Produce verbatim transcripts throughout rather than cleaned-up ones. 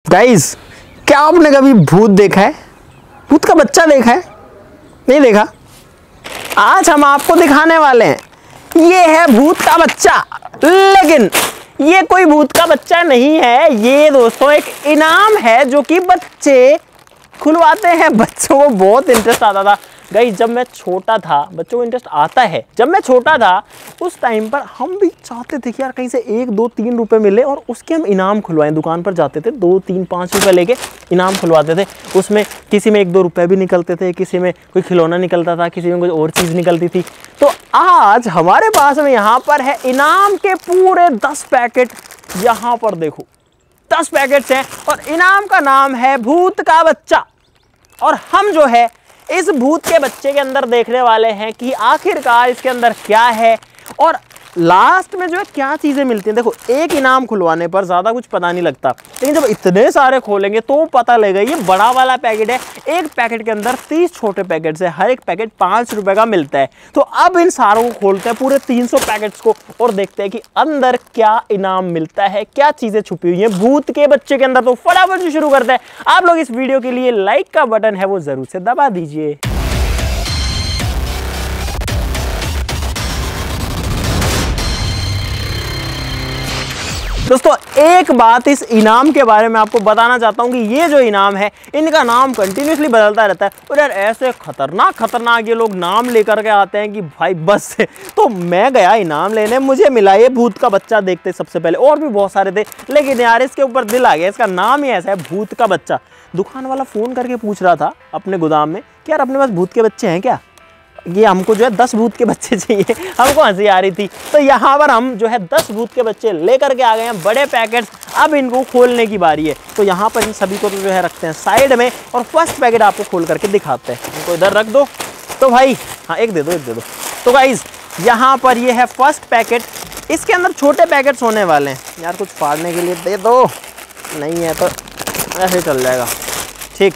Guys, क्या आपने कभी भूत देखा है? भूत का बच्चा देखा है? नहीं देखा? आज हम आपको दिखाने वाले हैं। ये है भूत का बच्चा, लेकिन ये कोई भूत का बच्चा नहीं है। ये दोस्तों एक इनाम है जो कि बच्चे खुलवाते हैं। बच्चों को बहुत इंटरेस्ट आता था। गाइस, जब मैं छोटा था, बच्चों को इंटरेस्ट आता है। जब मैं छोटा था उस टाइम पर हम भी चाहते थे कि यार कहीं से एक दो तीन रुपए मिले और उसके हम इनाम खुलवाएं। दुकान पर जाते थे, दो तीन पाँच रुपए लेके इनाम खुलवाते थे। उसमें किसी में एक दो रुपए भी निकलते थे, किसी में कोई खिलौना निकलता था, किसी में कोई और चीज़ निकलती थी। तो आज हमारे पास में यहाँ पर है इनाम के पूरे दस पैकेट। यहाँ पर देखो, दस पैकेट्स हैं और इनाम का नाम है भूत का बच्चा। और हम जो है इस भूत के बच्चे के अंदर देखने वाले हैं कि आखिरकार इसके अंदर क्या है और लास्ट में जो है क्या चीज़ें मिलती हैं। देखो, एक इनाम खुलवाने पर ज़्यादा कुछ पता नहीं लगता, लेकिन जब इतने सारे खोलेंगे तो पता लगेगा। ये बड़ा वाला पैकेट है, एक पैकेट के अंदर तीस छोटे पैकेट्स है, हर एक पैकेट पाँच रुपए का मिलता है। तो अब इन सारों को खोलते हैं, पूरे तीन सौ पैकेट्स को, और देखते हैं कि अंदर क्या इनाम मिलता है, क्या चीज़ें छुपी हुई हैं भूत के बच्चे के अंदर। तो फटाफट से शुरू करते हैं। आप लोग इस वीडियो के लिए लाइक का बटन है वो ज़रूर से दबा दीजिए। दोस्तों, एक बात इस इनाम के बारे में आपको बताना चाहता हूं कि ये जो इनाम है, इनका नाम कंटिन्यूसली बदलता रहता है। और यार ऐसे खतरनाक खतरनाक ये लोग नाम लेकर के आते हैं कि भाई बस से। तो मैं गया इनाम लेने, मुझे मिला ये भूत का बच्चा। देखते सबसे पहले और भी बहुत सारे थे, लेकिन यार इसके ऊपर दिल आ गया। इसका नाम ही ऐसा है, भूत का बच्चा। दुकान वाला फ़ोन करके पूछ रहा था अपने गोदाम में कि यार अपने पास भूत के बच्चे हैं क्या? ये हमको जो है दस भूत के बच्चे चाहिए। हमको हंसी आ रही थी। तो यहाँ पर हम जो है दस भूत के बच्चे लेकर के आ गए हैं, बड़े पैकेट्स। अब इनको खोलने की बारी है। तो यहाँ पर इन सभी को तो जो है रखते हैं साइड में, और फर्स्ट पैकेट आपको खोल करके दिखाते हैं। इनको इधर रख दो। तो भाई हाँ, एक दे दो, एक दे दो। तो गाइज, यहाँ पर ये है फर्स्ट पैकेट। इसके अंदर छोटे पैकेट्स होने वाले हैं। यार कुछ फाड़ने के लिए दे दो, नहीं है तो ऐसे चल जाएगा। ठीक,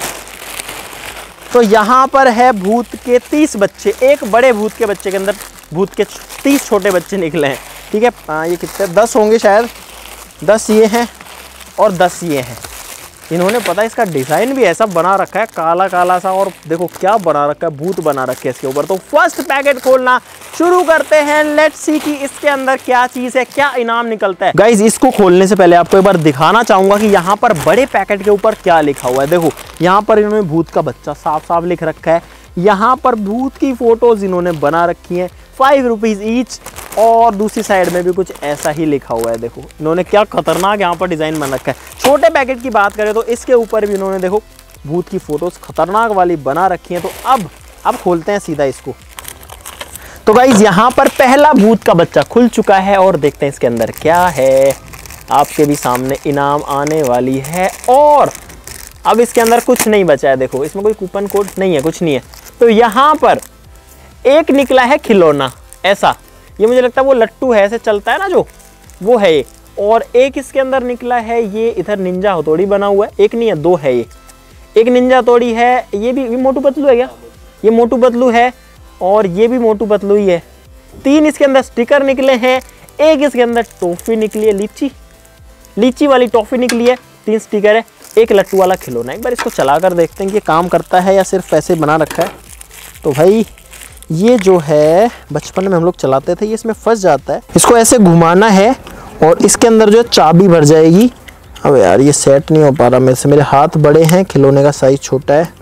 तो यहाँ पर है भूत के तीस बच्चे। एक बड़े भूत के बच्चे के अंदर भूत के तीस छोटे बच्चे निकले हैं। ठीक है, हाँ, ये कितने, दस होंगे शायद। दस ये हैं और दस ये हैं। इन्होंने पता है इसका डिज़ाइन भी ऐसा बना रखा है, काला काला सा, और देखो क्या बना रखा है, भूत बना रखे है इसके ऊपर। तो फर्स्ट पैकेट खोलना शुरू करते हैं। लेट्स सी कि इसके अंदर क्या चीज़ है, क्या इनाम निकलता है। गाइज, इसको खोलने से पहले आपको एक बार दिखाना चाहूँगा कि यहाँ पर बड़े पैकेट के ऊपर क्या लिखा हुआ है। देखो, यहाँ पर इन्होंने भूत का बच्चा साफ साफ लिख रखा है। यहाँ पर भूत की फ़ोटोज़ इन्होंने बना रखी हैं, फाइव रुपीज़ ईच। और दूसरी साइड में भी कुछ ऐसा ही लिखा हुआ है। देखो इन्होंने क्या खतरनाक यहाँ पर डिज़ाइन बना रखा है। छोटे पैकेट की बात करें तो इसके ऊपर भी इन्होंने देखो भूत की फ़ोटोज़ खतरनाक वाली बना रखी हैं। तो अब अब खोलते हैं सीधा इसको। तो गाइज, यहाँ पर पहला भूत का बच्चा खुल चुका है और देखते हैं इसके अंदर क्या है। आपके भी सामने इनाम आने वाली है। और अब इसके अंदर कुछ नहीं बचा है। देखो, इसमें कोई कूपन कोड नहीं है, कुछ नहीं है। तो यहाँ पर एक निकला है खिलौना ऐसा, ये मुझे लगता है वो लट्टू है, ऐसे चलता है ना जो, वो है ये। और एक इसके अंदर निकला है ये, इधर निंजा हथौड़ी बना हुआ है। एक नहीं है, दो है ये। एक निंजा हथौड़ी है, ये भी ये मोटू पतलू है क्या? ये मोटू पतलू है और ये भी मोटू पतलू ही है। तीन इसके अंदर स्टिकर निकले हैं। एक इसके अंदर टॉफ़ी निकली है, लीची लीची वाली टॉफ़ी निकली है। तीन स्टिकर है, एक लट्टू वाला खिलौना। एक बार इसको चला कर देखते हैं कि ये काम करता है या सिर्फ ऐसे बना रखा है। तो भाई ये जो है बचपन में हम लोग चलाते थे, ये इसमें फंस जाता है। इसको ऐसे घुमाना है और इसके अंदर जो चाबी भर जाएगी। अब यार ये सेट नहीं हो पा रहा मेरे से, मेरे हाथ बड़े हैं, खिलौने का साइज छोटा है।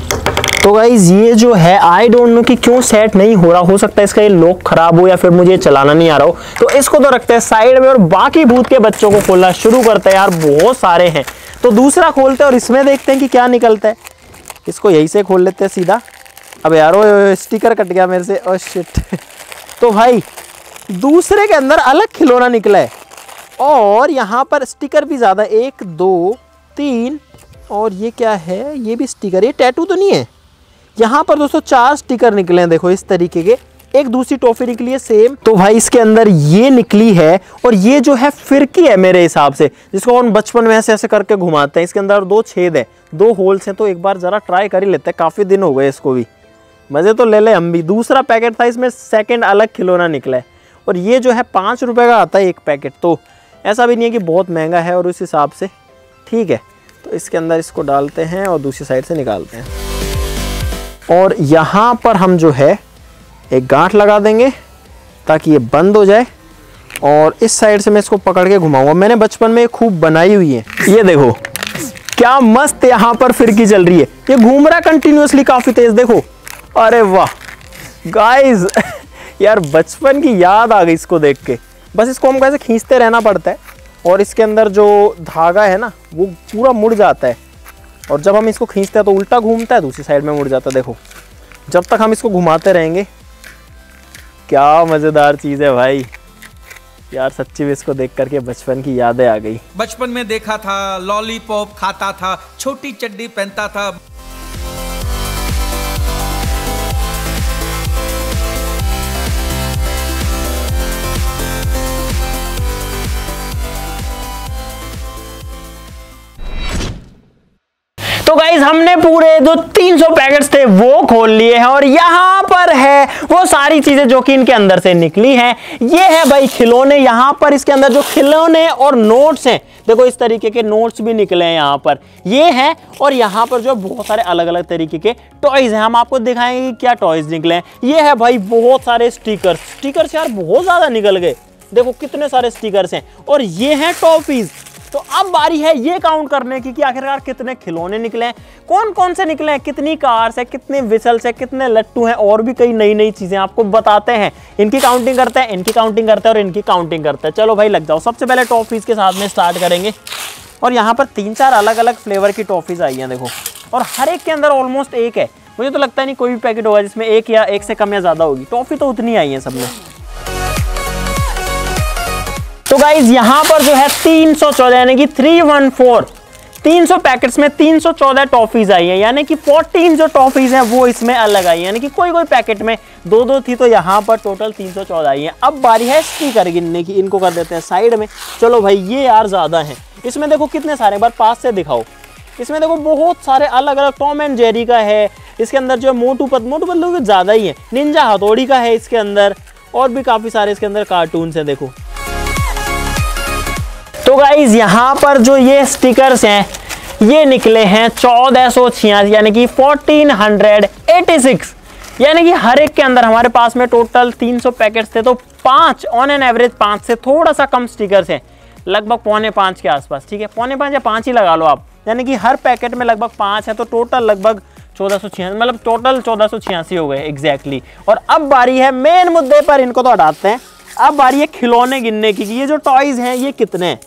तो गाइज, ये जो है आई डोंट नो कि क्यों सेट नहीं हो रहा। हो सकता है इसका ये लॉक खराब हो या फिर मुझे चलाना नहीं आ रहा हो। तो इसको तो रखते हैं साइड में और बाकी भूत के बच्चों को खोलना शुरू करते हैं। यार बहुत सारे हैं, तो दूसरा खोलते हैं और इसमें देखते हैं कि क्या निकलता है। इसको यहीं से खोल लेते हैं सीधा। अब यार वो स्टिकर कट गया मेरे से, ओह शिट। तो भाई दूसरे के अंदर अलग खिलौना निकला है और यहाँ पर स्टिकर भी ज़्यादा, एक दो तीन, और ये क्या है, ये भी स्टिकर। ये टैटू तो नहीं है। यहाँ पर दोस्तों चार स्टिकर निकले हैं, देखो इस तरीके के। एक दूसरी टॉफी निकली है सेम। तो भाई इसके अंदर ये निकली है और ये जो है फिरकी है मेरे हिसाब से, जिसको हम बचपन में ऐसे ऐसे करके घुमाते हैं। इसके अंदर दो छेद है, दो होल्स हैं। तो एक बार ज़रा ट्राई कर ही लेते हैं, काफ़ी दिन हो गए इसको भी, मज़े तो ले ले हम भी। दूसरा पैकेट था, इसमें सेकंड अलग खिलौना निकला है और ये जो है पाँच रुपये का आता है एक पैकेट। तो ऐसा भी नहीं है कि बहुत महंगा है, और उस हिसाब से ठीक है। तो तो इसके अंदर इसको डालते हैं और दूसरी साइड से निकालते हैं। और यहाँ पर हम जो है एक गांठ लगा देंगे ताकि ये बंद हो जाए। और इस साइड से मैं इसको पकड़ के घुमाऊंगा। मैंने बचपन में खूब बनाई हुई है। ये देखो क्या मस्त यहाँ पर फिरकी चल रही है, ये घूम रहा है कंटिन्यूअसली काफी तेज। देखो, अरे वाह गाइस यार बचपन की याद आ गई इसको देख के। बस इसको हम कैसे खींचते रहना पड़ता है और इसके अंदर जो धागा है ना वो पूरा मुड़ जाता है। और जब हम इसको खींचते हैं तो उल्टा घूमता है, दूसरी साइड में मुड़ जाता है। देखो, जब तक हम इसको घुमाते रहेंगे। क्या मज़ेदार चीज़ है भाई यार, सच्ची में इसको देख करके बचपन की यादें आ गई। बचपन में देखा था, लॉलीपॉप खाता था, छोटी चड्डी पहनता था। तो गाइज हमने पूरे जो तीन सौ पैकेट्स थे वो खोल लिए हैं और यहाँ पर है वो सारी चीजें जो कि इनके अंदर से निकली हैं। ये है भाई खिलौने। यहाँ पर इसके अंदर जो खिलौने और नोट्स हैं, देखो इस तरीके के नोट्स भी निकले हैं यहाँ पर, ये हैं। और यहाँ पर जो बहुत सारे अलग अलग तरीके के टॉयज हैं, हम आपको दिखाएंगे क्या टॉयज निकले हैं। ये है भाई बहुत सारे स्टिकर्स। स्टिकर्स यार बहुत ज्यादा निकल गए, देखो कितने सारे स्टिकर्स हैं। और ये हैं टॉफीज। तो अब बारी है ये काउंट करने की कि आखिरकार कितने खिलौने निकले हैं, कौन कौन से निकले हैं, कितनी कार्स है, कितने विसल्स है, कितने लट्टू हैं, और भी कई नई नई चीजें आपको बताते हैं। इनकी काउंटिंग करते हैं, इनकी काउंटिंग करते हैं और इनकी काउंटिंग करते हैं। चलो भाई लग जाओ। सबसे पहले टॉफीज के साथ में स्टार्ट करेंगे। और यहाँ पर तीन चार अलग अलग फ्लेवर की टॉफीज आई हैं देखो, और हर एक के अंदर ऑलमोस्ट एक है। मुझे तो लगता है नहीं कोई भी पैकेट होगा जिसमें एक या एक से कम या ज्यादा होगी। टॉफी तो उतनी आई है सब में। तो गाइज यहाँ पर जो है तीन सौ चौदह यानी कि तीन सौ चौदह तीन सौ पैकेट्स में तीन सौ चौदह टॉफीज आई है, यानी कि चौदह जो टॉफीज हैं वो इसमें अलग आई है, यानी कि कोई कोई पैकेट में दो दो थी, तो यहाँ पर टोटल तीन सौ चौदह आई है। अब बारी है स्टिकर गिनने की, इनको कर देते हैं साइड में। चलो भाई ये यार ज्यादा है। इसमें देखो कितने सारे, बार पास से दिखाओ। इसमें देखो बहुत सारे अलग अलग, टॉम एंड जेरी का है, इसके अंदर जो मोटू पतलू मोटू पतलू भी ज्यादा ही है, निंजा हथौड़ी का है इसके अंदर, और भी काफी सारे इसके अंदर कार्टून्स हैं देखो। तो गाइज यहाँ पर जो ये स्टिकर्स हैं ये निकले हैं चौदह सौ छियासी यानी कि चौदह सौ छियासी, यानी कि हर एक के अंदर हमारे पास में टोटल तीन सौ पैकेट्स थे, तो पांच ऑन एन एवरेज पांच से थोड़ा सा कम स्टिकर्स हैं, लगभग पौने पांच के आसपास। ठीक है, पौने पांच या पांच ही लगा लो आप, यानी कि हर पैकेट में लगभग पांच है, तो टोटल लगभग चौदह सौ छियासी, मतलब टोटल चौदह सौ छियासी हो गए एग्जैक्टली। और अब बारी है मेन मुद्दे पर, इनको तो हटाते हैं। अब बारी है खिलौने गिनने की, ये जो टॉयज हैं ये कितने हैं।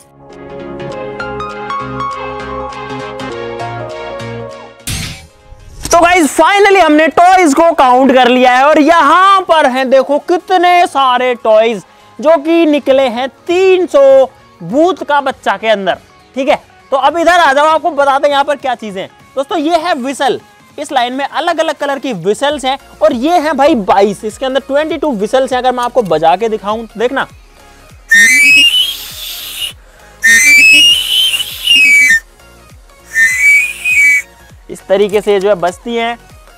तो गाइज फाइनली हमने टॉयज को काउंट कर लिया है और यहां पर हैं देखो कितने सारे टॉयज जो कि निकले हैं तीन सौ भूत का बच्चा के अंदर। ठीक है, तो अब इधर आ जाओ, आपको बताते हैं यहाँ पर क्या चीजें। दोस्तों ये है विसल, इस लाइन में अलग अलग कलर की विसल्स हैं, और ये है भाई बाईस, इसके अंदर बाईस विसल्स हैं। अगर मैं आपको बजा के दिखाऊं तो देखना, इस तरीके से जो है बजती हैं।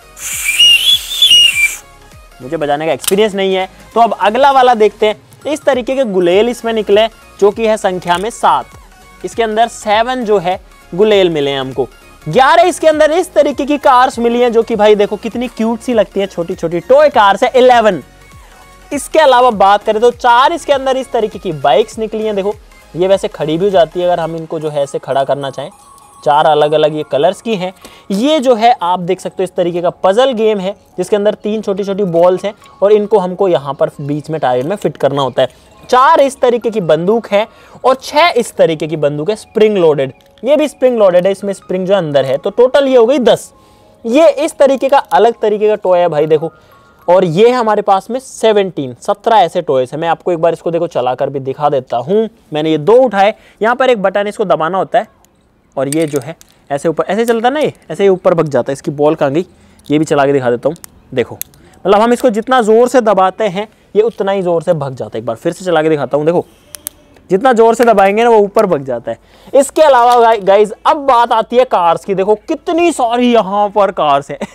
मुझे बजाने का एक्सपीरियंस नहीं है, तो अब अगला वाला देखते हैं। इस तरीके के गुलेल इसमें निकले जो कि है संख्या में सात, इसके अंदर सेवन जो है गुलेल मिले हैं हमको। ग्यारह इसके अंदर इस तरीके की कार्स मिली हैं जो कि भाई देखो कितनी क्यूट सी लगती है, छोटी छोटी टॉय कार्स है। इलेवन इसके अलावा बात करें तो चार इसके अंदर इस तरीके की बाइक्स निकली हैं। देखो ये वैसे खड़ी भी हो जाती है अगर हम इनको जो है ऐसे खड़ा करना चाहें। चार अलग अलग ये कलर्स की हैं। ये जो है आप देख सकते हो इस तरीके का पजल गेम है जिसके अंदर तीन छोटी छोटी बॉल्स हैं और इनको हमको यहाँ पर बीच में टायर में फिट करना होता है। चार इस तरीके की बंदूक है और छह इस तरीके की बंदूक है स्प्रिंग लोडेड, ये भी स्प्रिंग लोडेड है, इसमें स्प्रिंग जो अंदर है। तो टोटल ये हो गई दस। ये इस तरीके का अलग तरीके का टॉय है भाई देखो। और ये है हमारे पास में सत्रह सत्रह ऐसे टॉयज है। मैं आपको एक बार इसको देखो चला कर भी दिखा देता हूँ। मैंने ये दो उठाए, यहाँ पर एक बटन इसको दबाना होता है और ये जो है ऐसे ऊपर ऐसे चलता ना, ये ऐसे ही ऊपर भग जाता है। इसकी बॉल कहाँ गई, ये भी चला के दिखा देता हूँ। देखो मतलब हम इसको जितना ज़ोर से दबाते हैं ये उतना ही ज़ोर से भग जाता है। एक बार फिर से चला के दिखाता हूँ। देखो जितना ज़ोर से दबाएंगे ना वो ऊपर भग जाता है। इसके अलावा गाइज अब बात आती है कार्स की। देखो कितनी सारी यहाँ पर कार्स हैं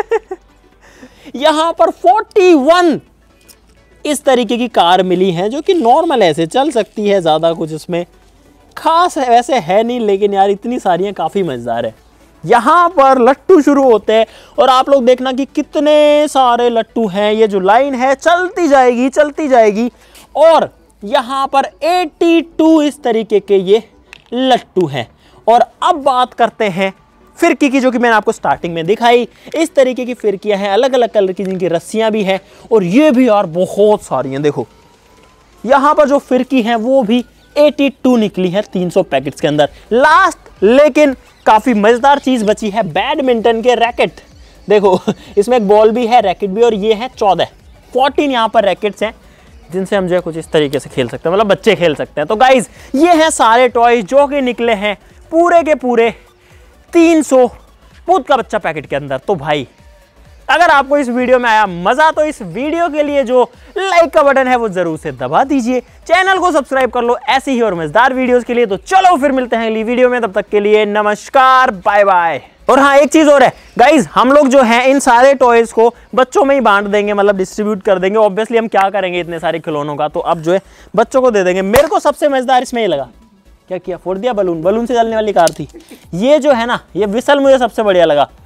यहाँ पर इकतालीस इस तरीके की कार मिली है जो कि नॉर्मल ऐसे चल सकती है, ज़्यादा कुछ इसमें खास है वैसे है नहीं, लेकिन यार इतनी सारी हैं, काफ़ी मज़ेदार है। यहाँ पर लट्टू शुरू होते हैं और आप लोग देखना कि कितने सारे लट्टू हैं। ये जो लाइन है चलती जाएगी चलती जाएगी और यहाँ पर बयासी इस तरीके के ये लट्टू हैं। और अब बात करते हैं फिरकी की, जो कि मैंने आपको स्टार्टिंग में दिखाई। इस तरीके की फिरकियाँ हैं, अलग अलग कलर की, जिनकी रस्सियाँ भी हैं और ये भी यार बहुत सारी हैं। देखो यहाँ पर जो फिरकी हैं वो भी बयासी निकली है तीन सौ पैकेट्स के अंदर। लास्ट लेकिन काफ़ी मज़ेदार चीज़ बची है, बैडमिंटन के रैकेट। देखो इसमें एक बॉल भी है, रैकेट भी, और ये है चौदह चौदह यहाँ पर रैकेट्स हैं जिनसे हम जो है कुछ इस तरीके से खेल सकते हैं, मतलब बच्चे खेल सकते हैं। तो गाइज ये हैं सारे टॉयज जो कि निकले हैं पूरे के पूरे तीन सौ पूत का बच्चा पैकेट के अंदर। तो भाई अगर आपको इस वीडियो में आया मजा तो इस वीडियो के लिए जो लाइक का बटन है वो जरूर से दबा दीजिए, चैनल को सब्सक्राइब कर लो ऐसी ही और मजेदार वीडियोस के लिए। तो चलो फिर मिलते हैं अगली वीडियो में, तब तक के लिए नमस्कार, बाय बाय। और हाँ एक चीज और है गाइज, हम लोग जो है इन सारे टॉयज को बच्चों में ही बांट देंगे, मतलब डिस्ट्रीब्यूट कर देंगे। ऑब्वियसली हम क्या करेंगे इतने सारे खिलौनों का, तो अब जो है बच्चों को दे देंगे। मेरे को सबसे मजेदार इसमें ये लगा, क्या किया, फोड़ दिया बलून, बलून से चलने वाली कार थी ये जो है ना, ये विसल मुझे सबसे बढ़िया लगा।